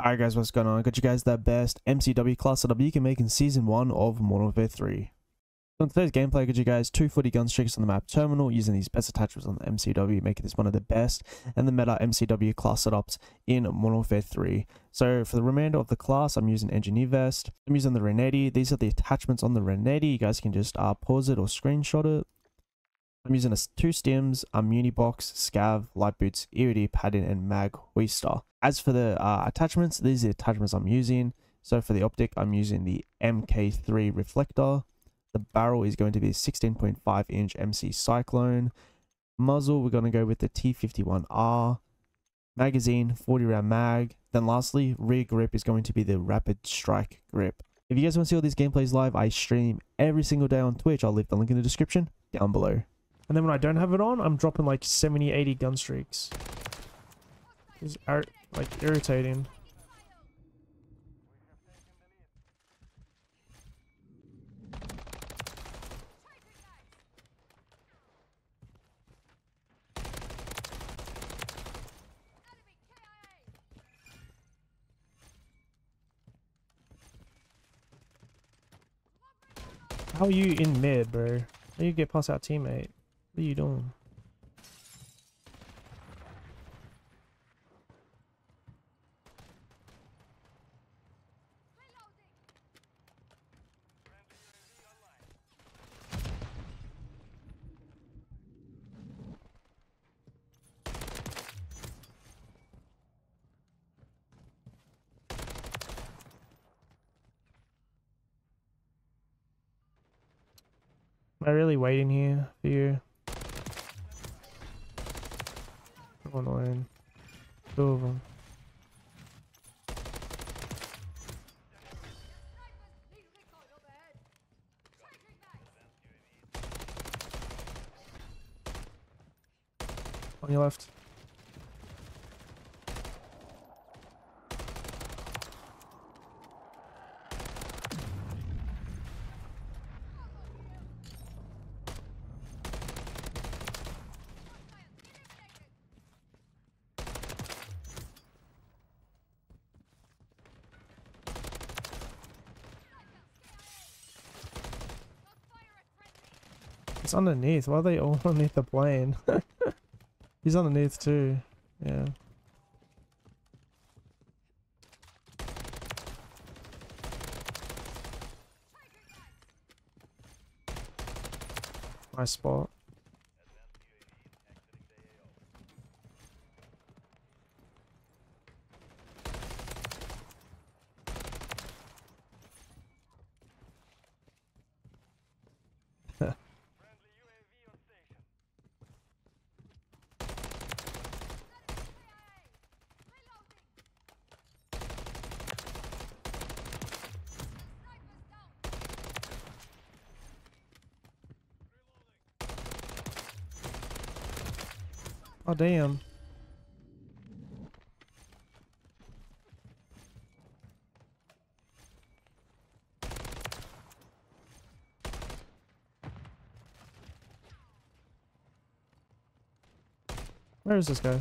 Alright guys, what's going on? I got you guys the best MCW class setup you can make in Season 1 of Modern Warfare 3. So in today's gameplay, I got you guys 240 gun streaks on the map Terminal using these best attachments on the MCW, making this one of the best and the meta MCW class setups in Modern Warfare 3. So for the remainder of the class, I'm using Engineer Vest, I'm using the Reneti. These are the attachments on the Reneti. You guys can just pause it or screenshot it. I'm using 2 stims, a muni box, scav, light boots, EOD, padding, and mag hoister. As for the attachments, these are the attachments I'm using. So for the optic, I'm using the MK3 reflector. The barrel is going to be a 16.5 inch MC Cyclone. Muzzle, we're going to go with the T51R. Magazine, 40 round mag. Then lastly, rear grip is going to be the Rapid Strike grip. If you guys want to see all these gameplays live, I stream every single day on Twitch. I'll leave the link in the description down below. And then when I don't have it on, I'm dropping like 70, 80 gun streaks. It's like irritating. How are you in mid, bro? How you get past our teammate? What are you doing? Am I really waiting here for you? So annoying. 2 of them. On your left. It's underneath. Why are they all underneath the plane? He's underneath too. Yeah. Nice spot. Oh damn. Where is this guy?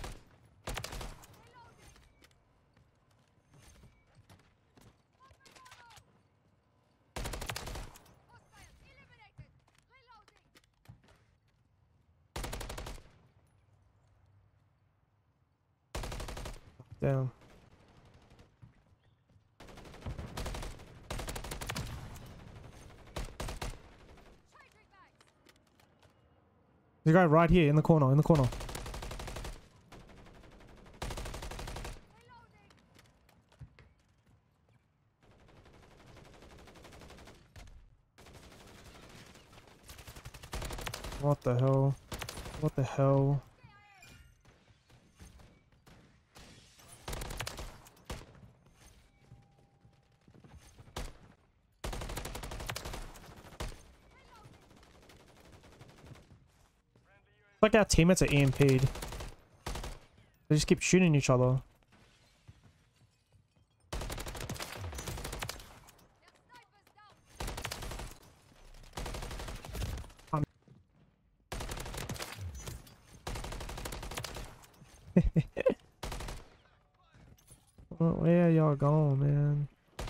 Down. There's a guy right here in the corner, What the hell? What the hell? Like our teammates are EMP'd. They just keep shooting each other. Where y'all going, man?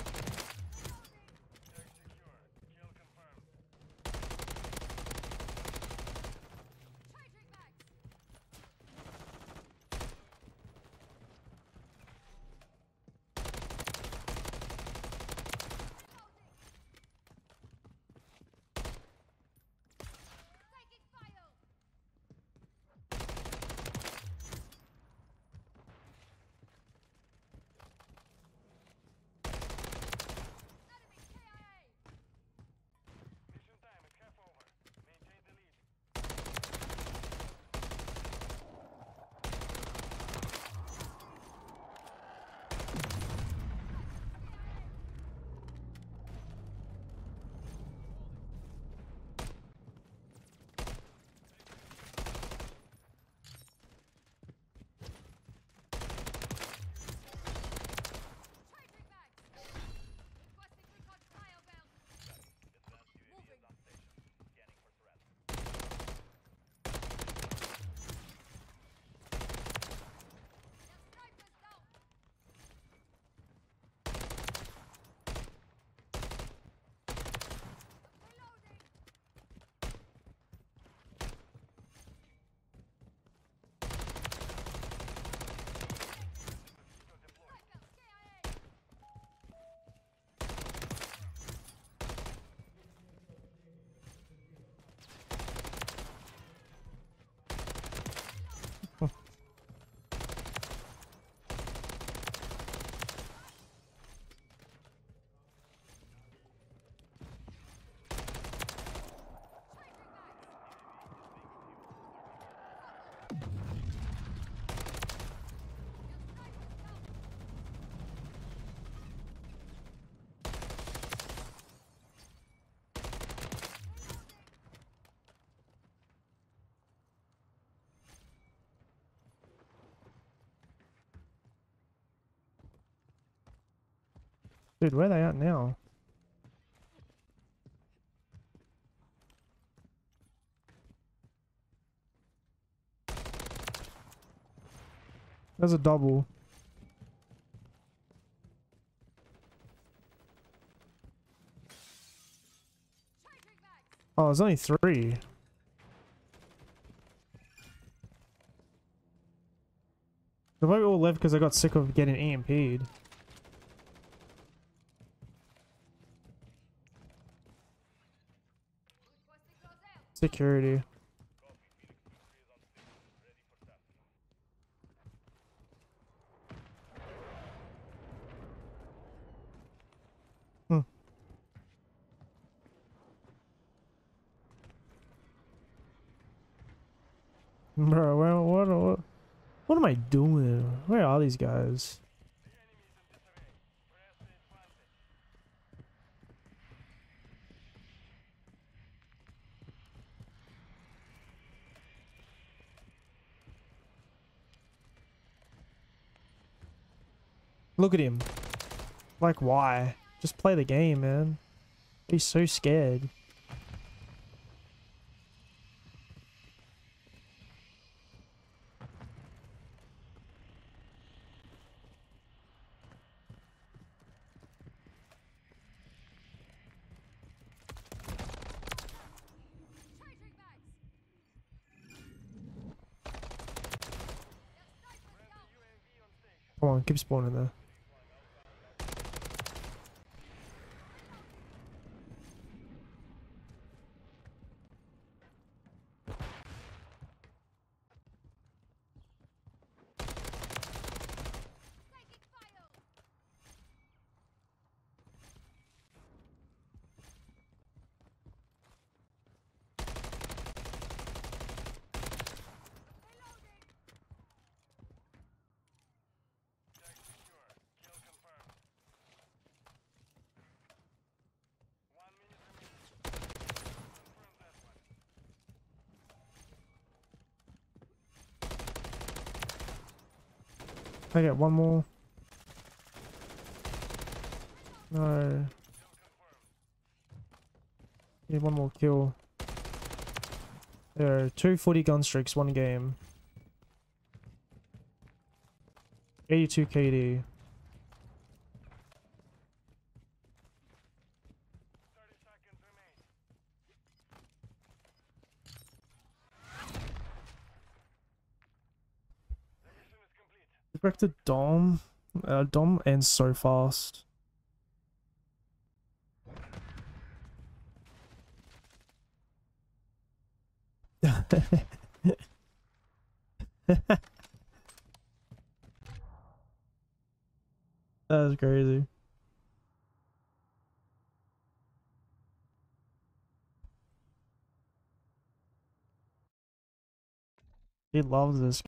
Dude, where are they at now? There's a double. Oh, there's only 3. They probably all left because I got sick of getting EMP'd. Security. Bro, what am I doing? Where are these guys? Look at him. Like, why? Just play the game, man. He's so scared. Come on, keep spawning there. I get one more. No. Need one more kill. There are 2 40 gun streaks, 1 game. 82 KD. Back to Dom. Dom ends so fast. That's crazy. He loves this